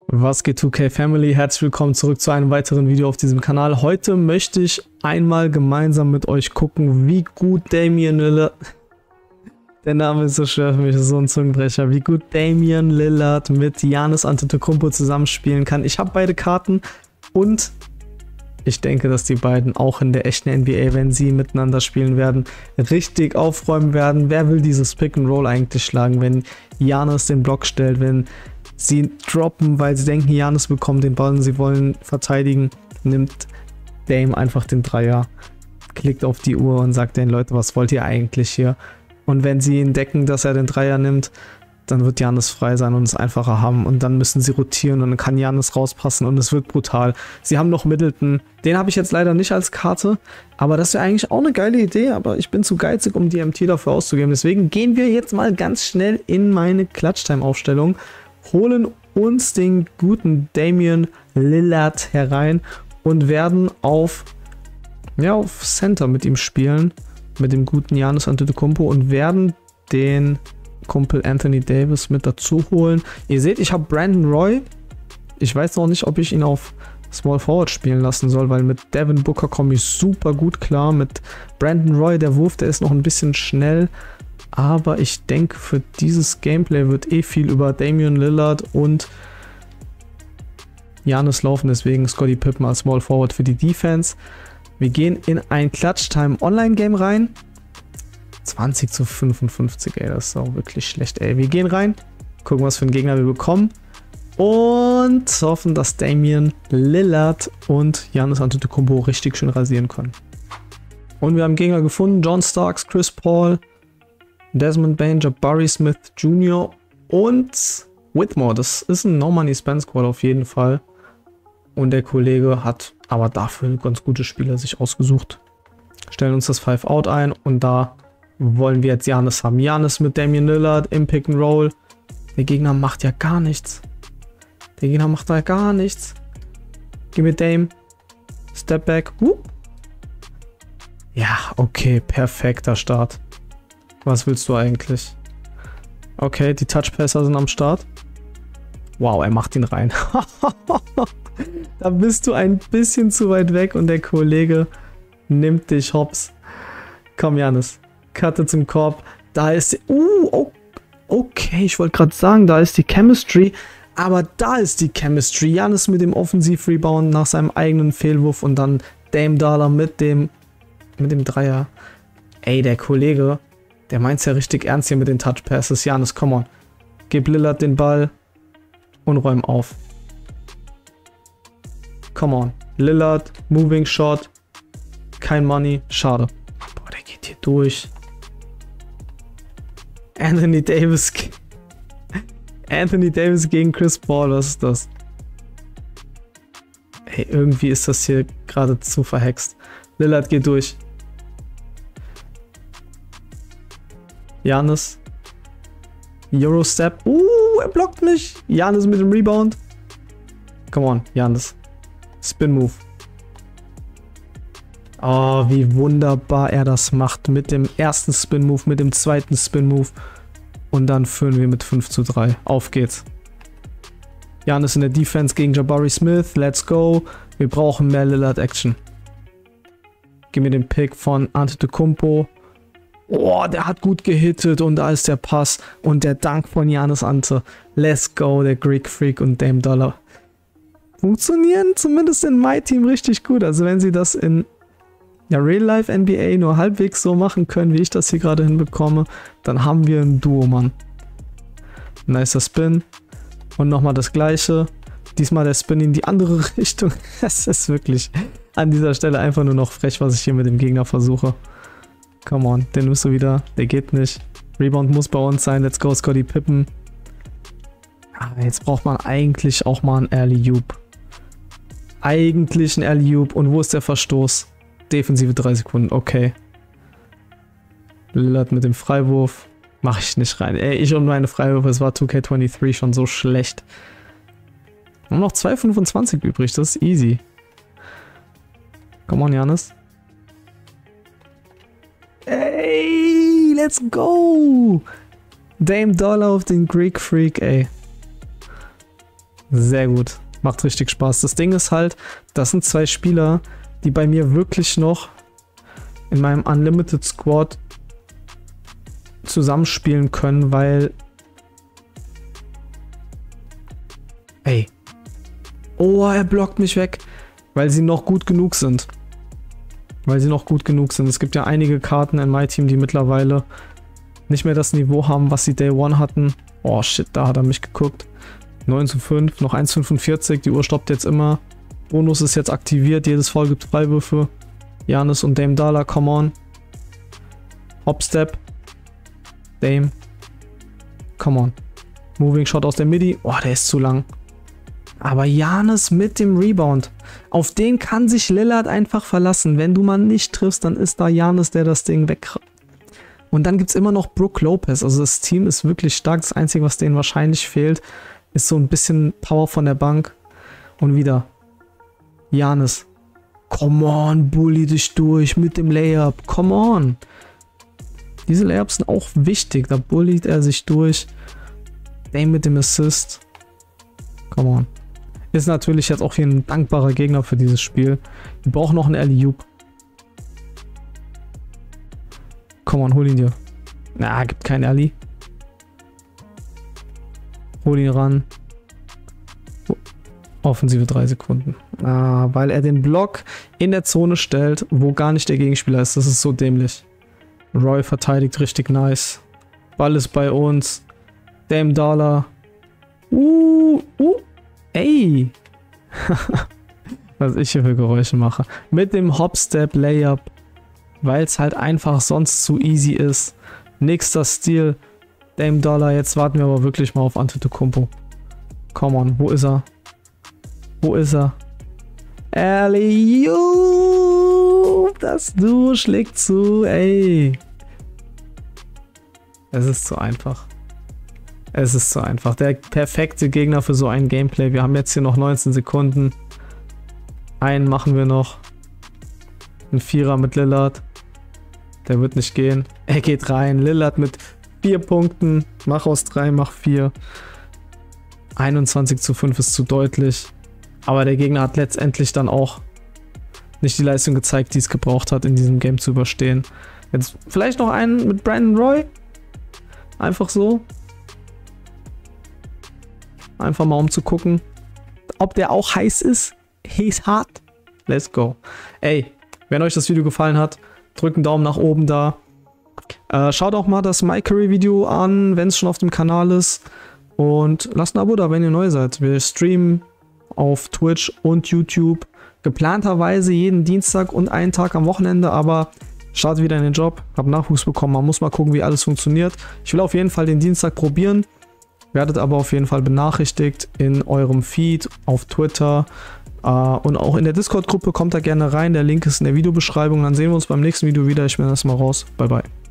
Was geht 2K Family? Herzlich willkommen zurück zu einem weiteren Video auf diesem Kanal. Heute möchte ich einmal gemeinsam mit euch gucken, wie gut Damian Lillard... Der Name ist so schwer für mich, das ist so ein Zungenbrecher. Wie gut Damian Lillard mit Giannis Antetokounmpo zusammenspielen kann. Ich habe beide Karten und ich denke, dass die beiden auch in der echten NBA, wenn sie miteinander spielen werden, richtig aufräumen werden. Wer will dieses Pick and Roll eigentlich schlagen, wenn Giannis den Block stellt, wenn sie droppen, weil sie denken, Giannis bekommt den Ball und sie wollen verteidigen, nimmt Dame einfach den Dreier, klickt auf die Uhr und sagt den Leuten, was wollt ihr eigentlich hier? Und wenn sie entdecken, dass er den Dreier nimmt, dann wird Giannis frei sein und es einfacher haben. Und dann müssen sie rotieren und dann kann Giannis rauspassen und es wird brutal. Sie haben noch Middleton. Den habe ich jetzt leider nicht als Karte, aber das wäre eigentlich auch eine geile Idee, aber ich bin zu geizig, um die MT dafür auszugeben. Deswegen gehen wir jetzt mal ganz schnell in meine Clutch-Time-Aufstellung, holen uns den guten Damian Lillard herein und werden auf Center mit ihm spielen, mit dem guten Giannis Antetokounmpo, und werden den Kumpel Anthony Davis mit dazu holen. Ihr seht, ich habe Brandon Roy. Ich weiß noch nicht, ob ich ihn auf Small Forward spielen lassen soll, weil mit Devin Booker komme ich super gut klar. Mit Brandon Roy, der Wurf, der ist noch ein bisschen schnell. Aber ich denke, für dieses Gameplay wird viel über Damian Lillard und Giannis laufen. Deswegen Scottie Pippen als Small Forward für die Defense. Wir gehen in ein Clutch-Time-Online-Game rein. 20:55, ey, das ist auch wirklich schlecht, ey. Wir gehen rein, gucken, was für einen Gegner wir bekommen und hoffen, dass Damian Lillard und Giannis Antetokounmpo richtig schön rasieren können. Und wir haben Gegner gefunden: John Starks, Chris Paul, Desmond Bane, Jabari Smith Jr. und Whitmore. Das ist ein No Money Spend Squad auf jeden Fall. Und der Kollege hat aber dafür ganz gute Spieler sich ausgesucht. Stellen uns das 5-Out ein und da wollen wir jetzt Giannis haben. Giannis mit Damian Lillard im Pick and Roll. Der Gegner macht ja gar nichts. Der Gegner macht da gar nichts. Geh mit Dame. Step back. Ja, okay, perfekter Start. Was willst du eigentlich? Okay, die Touchpasser sind am Start. Wow, er macht ihn rein. Da bist du ein bisschen zu weit weg und der Kollege nimmt dich hops. Komm, Giannis. Cutte zum Korb. Da ist die... okay, ich wollte gerade sagen, da ist die Chemistry. Aber da ist die Chemistry. Giannis mit dem Offensiv-Rebound nach seinem eigenen Fehlwurf und dann Dame Dollar mit dem Dreier. Ey, der Kollege, der meint's ja richtig ernst hier mit den Touchpasses. Giannis, come on. Gib Lillard den Ball und räum auf. Come on. Lillard, Moving Shot. Kein Money. Schade. Boah, der geht hier durch. Anthony Davis gegen Chris Paul. Was ist das? Ey, irgendwie ist das hier gerade zu verhext. Lillard geht durch. Giannis. Eurostep. Er blockt mich. Giannis mit dem Rebound. Come on, Giannis. Spin Move. Oh, wie wunderbar er das macht. Mit dem ersten Spin Move, mit dem zweiten Spin Move. Und dann führen wir mit 5:3. Auf geht's. Giannis in der Defense gegen Jabari Smith. Let's go. Wir brauchen mehr Lillard Action. Gib mir den Pick von Antetokounmpo. Oh, der hat gut gehittet und da ist der Pass und der Dank von Giannis Ante. Let's go, der Greek Freak und Dame Dollar. Funktionieren zumindest in My Team richtig gut. Also wenn sie das in Real-Life NBA nur halbwegs so machen können, wie ich das hier gerade hinbekomme, dann haben wir ein Duo, Mann. Nicer Spin. Und nochmal das gleiche. Diesmal der Spin in die andere Richtung. Es ist wirklich an dieser Stelle einfach nur noch frech, was ich hier mit dem Gegner versuche. Come on, den nimmst du wieder. Der geht nicht. Rebound muss bei uns sein. Let's go, Scottie Pippen. Aber jetzt braucht man eigentlich auch mal einen Alley-Oop. Eigentlich ein Alley-Oop. Und wo ist der Verstoß? Defensive 3 Sekunden. Okay. Lillard mit dem Freiwurf. Mache ich nicht rein. Ey, ich und meine Freiwürfe. Es war 2K23 schon so schlecht. Nur noch 2,25 übrig. Das ist easy. Come on, Giannis. Ey, let's go. Dame Dollar auf den Greek Freak, ey. Sehr gut. Macht richtig Spaß. Das Ding ist halt, das sind zwei Spieler, die bei mir wirklich noch in meinem Unlimited Squad zusammenspielen können, weil... Ey. Oh, er blockt mich weg. Weil sie noch gut genug sind. Es gibt ja einige Karten in My Team, die mittlerweile nicht mehr das Niveau haben, was sie Day One hatten. Oh shit, da hat er mich geguckt. 9:5, noch 1:45, die Uhr stoppt jetzt immer. Bonus ist jetzt aktiviert, jedes Foul gibt Freiwürfe. Giannis und Dame Dollar, come on. Hopstep. Dame. Come on. Moving Shot aus der Midi. Oh, der ist zu lang. Aber Giannis mit dem Rebound. Auf den kann sich Lillard einfach verlassen. Wenn du mal nicht triffst, dann ist da Giannis, der das Ding weg. Und dann gibt es immer noch Brook Lopez. Also das Team ist wirklich stark. Das Einzige, was denen wahrscheinlich fehlt, ist so ein bisschen Power von der Bank. Und wieder Giannis. Come on, bully dich durch mit dem Layup. Come on. Diese Layups sind auch wichtig. Da bullied er sich durch. Dame mit dem Assist. Come on. Ist natürlich jetzt auch hier ein dankbarer Gegner für dieses Spiel. Wir brauchen noch einen Alley-Oop. Come on, hol ihn dir. Na, gibt keinen Alley. Hol ihn ran. Offensive 3 Sekunden. Ah, weil er den Block in der Zone stellt, wo gar nicht der Gegenspieler ist. Das ist so dämlich. Roy verteidigt richtig nice. Ball ist bei uns. Dame Dollar. Ey. Was ich hier für Geräusche mache. Mit dem Hopstep Layup. Weil es halt einfach sonst zu easy ist. Nächster Steal. Dame Dollar. Jetzt warten wir aber wirklich mal auf Antetokounmpo. Come on, wo ist er? Wo ist er? Alley-oop! Das Duo schlägt zu, ey. Es ist zu einfach. Es ist zu einfach. Der perfekte Gegner für so ein Gameplay. Wir haben jetzt hier noch 19 Sekunden. Einen machen wir noch. Ein Vierer mit Lillard. Der wird nicht gehen. Er geht rein. Lillard mit 4 Punkten. Mach aus 3, mach 4. 21:5 ist zu deutlich. Aber der Gegner hat letztendlich dann auch nicht die Leistung gezeigt, die es gebraucht hat, in diesem Game zu überstehen. Jetzt vielleicht noch einen mit Brandon Roy. Einfach so. Einfach mal um zu gucken, ob der auch heiß ist. He's hot. Let's go. Ey, wenn euch das Video gefallen hat, drückt einen Daumen nach oben da. Schaut auch mal das MyCurry-Video an, wenn es schon auf dem Kanal ist. Und lasst ein Abo da, wenn ihr neu seid. Wir streamen auf Twitch und YouTube. Geplanterweise jeden Dienstag und einen Tag am Wochenende, aber starte wieder in den Job, habe Nachwuchs bekommen, man muss mal gucken, wie alles funktioniert. Ich will auf jeden Fall den Dienstag probieren, werdet aber auf jeden Fall benachrichtigt in eurem Feed, auf Twitter und auch in der Discord-Gruppe. Kommt da gerne rein, der Link ist in der Videobeschreibung. Dann sehen wir uns beim nächsten Video wieder. Ich bin erstmal raus. Bye, bye.